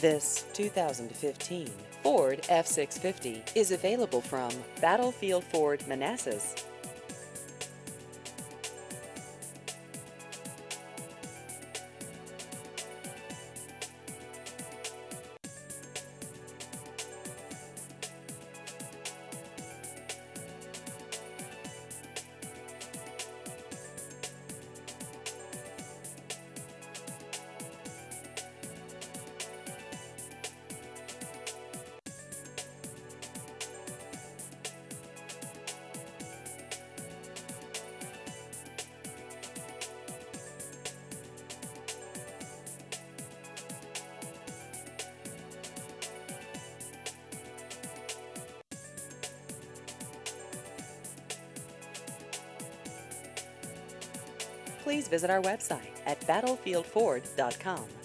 This 2015 Ford F-650 is available from Battlefield Ford Manassas. Please visit our website at battlefieldford.com.